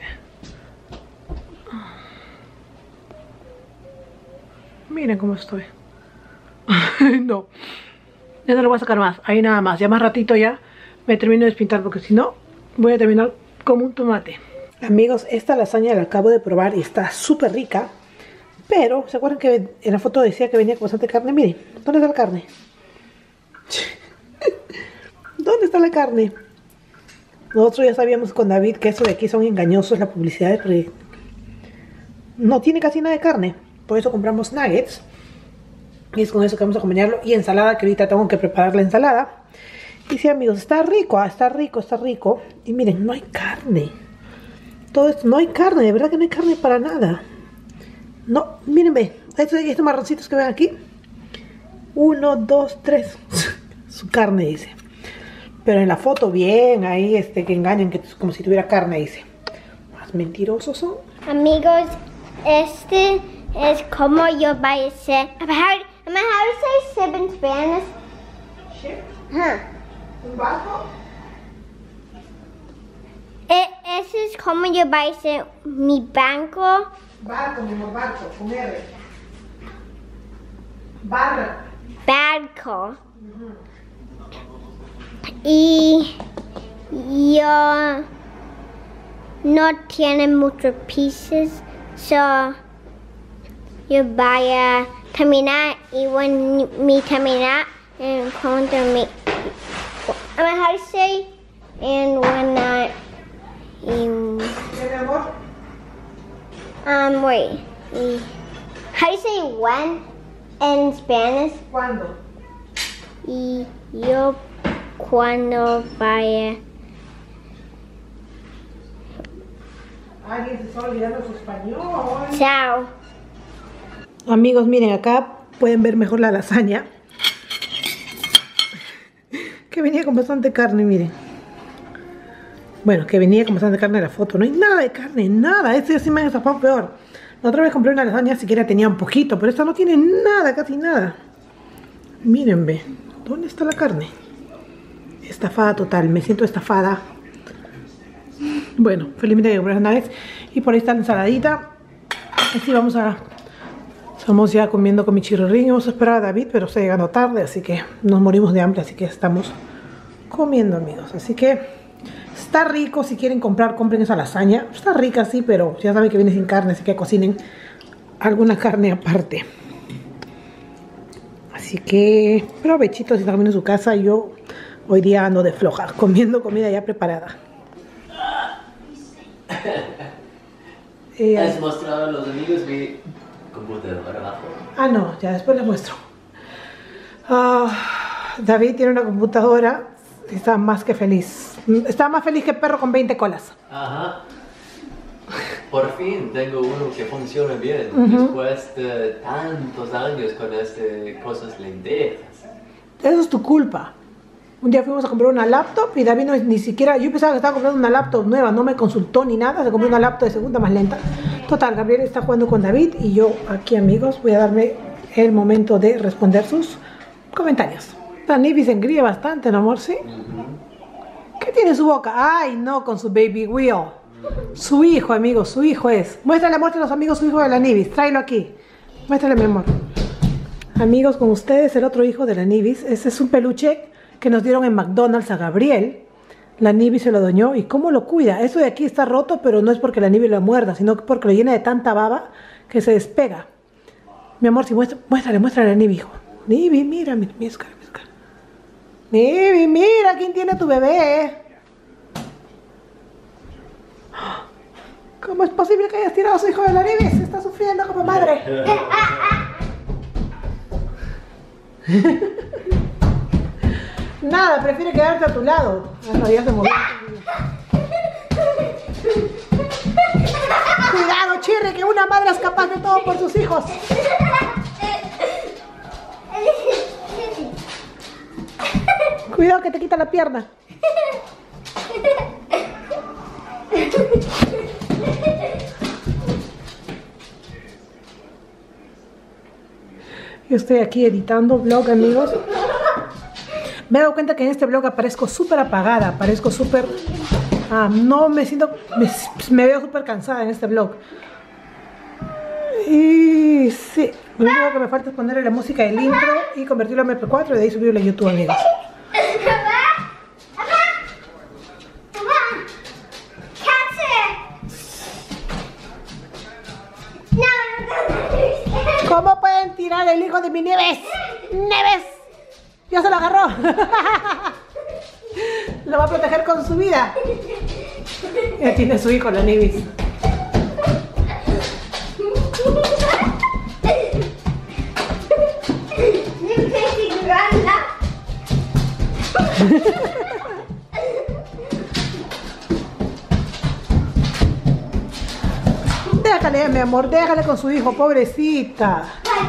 Miren cómo estoy. No, ya no lo voy a sacar más, ahí nada más. Ya más ratito ya me termino de despintar, porque si no voy a terminar como un tomate. Amigos, esta lasaña la acabo de probar y está súper rica. Pero, ¿se acuerdan que en la foto decía que venía con bastante carne? Miren, ¿dónde está la carne? ¿Dónde está la carne? Nosotros ya sabíamos con David que eso de aquí son engañosos, la publicidad, porque no tiene casi nada de carne. Por eso compramos nuggets. Y es con eso que vamos a acompañarlo. Y ensalada, que ahorita tengo que preparar la ensalada. Y sí, amigos, está rico, ah, está rico, está rico. Y miren, no hay carne. Todo esto, no hay carne, de verdad que no hay carne para nada. No, miren, ve, estos, estos marroncitos que ven aquí. Uno, dos, tres. Su carne, dice. Pero en la foto, bien, ahí, este, que engañan, que como si tuviera carne, dice. Más mentirosos son. Amigos, este es como yo voy a hacer. How, how to say sip in Spanish? Ship. Huh. ¿Un barco? E, ese es como yo voy a hacer mi banco. Barco, mi amor, barco, con R. Barra. Barco. Y yo no tiene muchos pieces, so yo voy a terminar y when me terminar and cuando me I mean, how to say and when I um, ¿Qué, mi amor? um wait how do you say when in Spanish? ¿Cuándo? Y yo cuando vaya. Alguien se está olvidando su español. Chao. Amigos, miren, acá pueden ver mejor la lasaña. que venía con bastante carne, miren. Bueno, que venía con bastante carne en la foto. No hay nada de carne, nada. Este ya sí me ha estafado peor. La otra vez compré una lasaña, siquiera tenía un poquito, pero esta no tiene nada, casi nada. Miren, ve. ¿Dónde está la carne? Estafada total, me siento estafada. Bueno, felizmente que compré una vez. Y por ahí está la ensaladita. Así vamos a... Estamos ya comiendo con mi chirrín. Vamos a esperar a David, pero está llegando tarde, así que nos morimos de hambre, así que estamos comiendo, amigos. Así que está rico. Si quieren comprar, compren esa lasaña. Está rica, sí, pero ya saben que viene sin carne, así que cocinen alguna carne aparte. Así que provechito si están comiendo en su casa. Yo hoy día ando de floja, comiendo comida ya preparada. eh, ¿Has mostrado a los amigos mi computadora abajo? Ah, no, ya después les muestro. Uh, David tiene una computadora y está más que feliz. Está más feliz que perro con veinte colas. Ajá. Por fin tengo uno que funciona bien, uh-huh. Después de tantos años con este, cosas lentejas. Eso es tu culpa. Un día fuimos a comprar una laptop y David no, ni siquiera, yo pensaba que estaba comprando una laptop nueva, no me consultó ni nada, se compró una laptop de segunda más lenta. Total, Gabriel está jugando con David y yo aquí, amigos, voy a darme el momento de responder sus comentarios. La Nivi se engríe bastante, ¿no, amor? ¿Sí? Uh-huh. ¿Qué tiene su boca? Ay, no, con su baby wheel. Su hijo, amigos, su hijo es. Muéstrale, muéstrale a los amigos su hijo de la Nivis. Tráelo aquí. Muéstrale, mi amor. Amigos, con ustedes el otro hijo de la Nivis. Ese es un peluche que nos dieron en McDonald's a Gabriel. La Nivis se lo doñó. ¿Y cómo lo cuida? Eso de aquí está roto, pero no es porque la Nivis lo muerda, sino porque lo llena de tanta baba que se despega. Mi amor, si muestra, muéstrale, muéstrale a la Nivis, hijo. Nivis, mira, mira, mira, mira. Nivis, mira, ¿quién tiene tu bebé? ¿Cómo es posible que hayas tirado a su hijo de la Nivis? Está sufriendo como madre. Nada, prefiere quedarte a tu lado. Ah, no, ya se movió. Cuidado, Chirri, que una madre es capaz de todo por sus hijos. Cuidado que te quita la pierna. Yo estoy aquí editando vlog, amigos. Me he dado cuenta que en este vlog aparezco súper apagada, aparezco súper... Ah, no me siento... Me, me veo súper cansada en este vlog. Y sí, lo único que me falta es ponerle la música del intro y convertirlo a eme pe cuatro y de ahí subirlo a YouTube, amigos. ¿Cómo pueden tirar el hijo de mi Nieves? ¡Nieves! Ya se lo agarró. Lo va a proteger con su vida. Ya tiene su hijo, la Nieves. Déjale, mi amor, déjale con su hijo, pobrecita.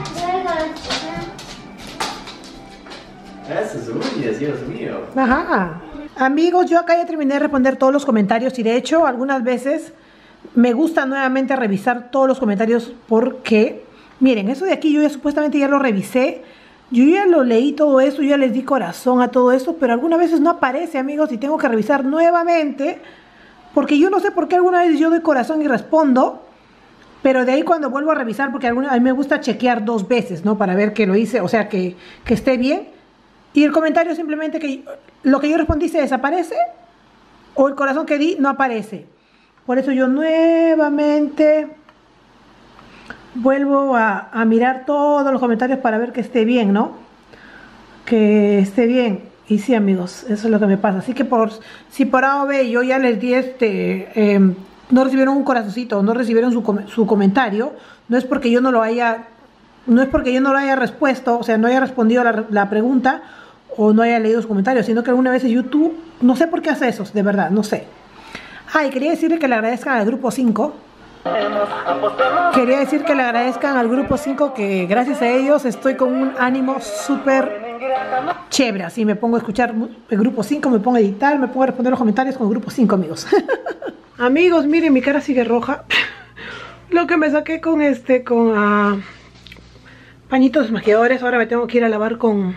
Esas uñas, Dios mío. Ajá. Amigos, yo acá ya terminé de responder todos los comentarios y de hecho algunas veces me gusta nuevamente revisar todos los comentarios porque, miren, eso de aquí yo ya supuestamente ya lo revisé. Yo ya lo leí todo eso, yo ya les di corazón a todo esto, pero algunas veces no aparece, amigos, y tengo que revisar nuevamente porque yo no sé por qué alguna vez yo doy corazón y respondo. Pero de ahí cuando vuelvo a revisar, porque alguna, a mí me gusta chequear dos veces, ¿no? Para ver que lo hice, o sea, que, que esté bien. Y el comentario simplemente que lo que yo respondí se desaparece o el corazón que di no aparece. Por eso yo nuevamente vuelvo a, a mirar todos los comentarios para ver que esté bien, ¿no? Que esté bien. Y sí, amigos, eso es lo que me pasa. Así que por si por A o B yo ya les di este... Eh, no recibieron un corazoncito, no recibieron su, com su comentario, no es porque yo no lo haya, no es porque yo no lo haya respuesto, o sea, no haya respondido la, la pregunta o no haya leído su comentario, sino que alguna vez en YouTube, no sé por qué hace eso, de verdad, no sé. Ah, y quería decirle que le agradezcan al grupo cinco. Quería decir que le agradezcan al grupo cinco que gracias a ellos estoy con un ánimo súper Chévere, así me pongo a escuchar el grupo cinco, me pongo a editar, me pongo a responder los comentarios con el grupo cinco, amigos. Amigos, miren, mi cara sigue roja. Lo que me saqué con este, con uh, pañitos desmaquilladores. Ahora me tengo que ir a lavar con...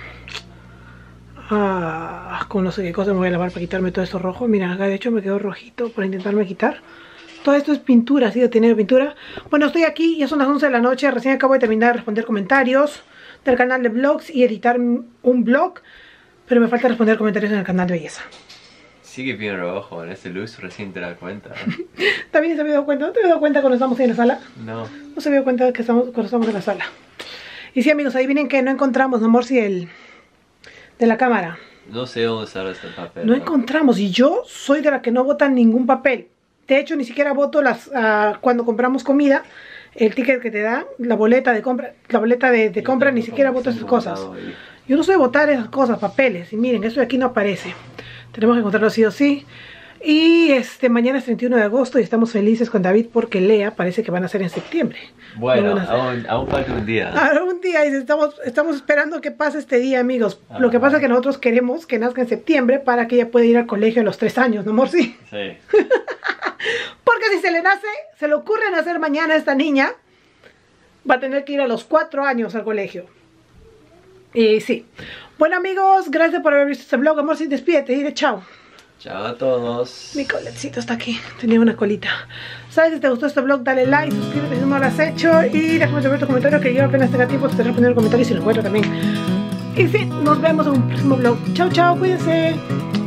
Uh, con no sé qué cosa me voy a lavar para quitarme todo esto rojo. Mira, acá de hecho me quedó rojito para intentarme quitar. Todo esto es pintura, ha sido tenido pintura. Bueno, estoy aquí, ya son las once de la noche. Recién acabo de terminar de responder comentarios del canal de vlogs y editar un vlog. Pero me falta responder comentarios en el canal de belleza. Sigue bien rojo, en ese luz recién te das cuenta. ¿También se había dado cuenta? ¿No te había dado cuenta cuando estamos en la sala? No. No se había dado cuenta que estamos, cuando estamos en la sala. Y sí, amigos, adivinen que no encontramos, amor, si el... de la cámara. No sé dónde está este papel. No ¿no? encontramos, y yo soy de la que no bota ningún papel. De hecho, ni siquiera voto las uh, cuando compramos comida, el ticket que te da, la boleta de compra, la boleta de, de compra, ni siquiera voto esas cosas. Yo no soy de votar esas cosas, papeles. Y miren, eso de aquí no aparece. Tenemos que encontrarlo sí o sí. Y este mañana es treinta y uno de agosto y estamos felices con David porque Lea parece que van a ser en septiembre. Bueno, no aún, aún falta un día. Ahora un día, y estamos, estamos esperando que pase este día, amigos. Ah, Lo que pasa es que nosotros queremos que nazca en septiembre para que ella pueda ir al colegio a los tres años, ¿no, amor? Sí. Sí. Porque si se le nace, se le ocurre nacer mañana a esta niña, va a tener que ir a los cuatro años al colegio. Y sí. Bueno, amigos, gracias por haber visto este vlog. Amor, sí, despídete, dile chao. Chao a todos. Mi colecito está aquí, tenía una colita. ¿Sabes? Si te gustó este vlog, dale like, suscríbete si no lo has hecho. Y déjame saber tu comentario, que yo apenas tenga tiempo te estaré respondiendo comentarios si lo encuentro también. Y sí, nos vemos en un próximo vlog. Chao, chao, cuídense.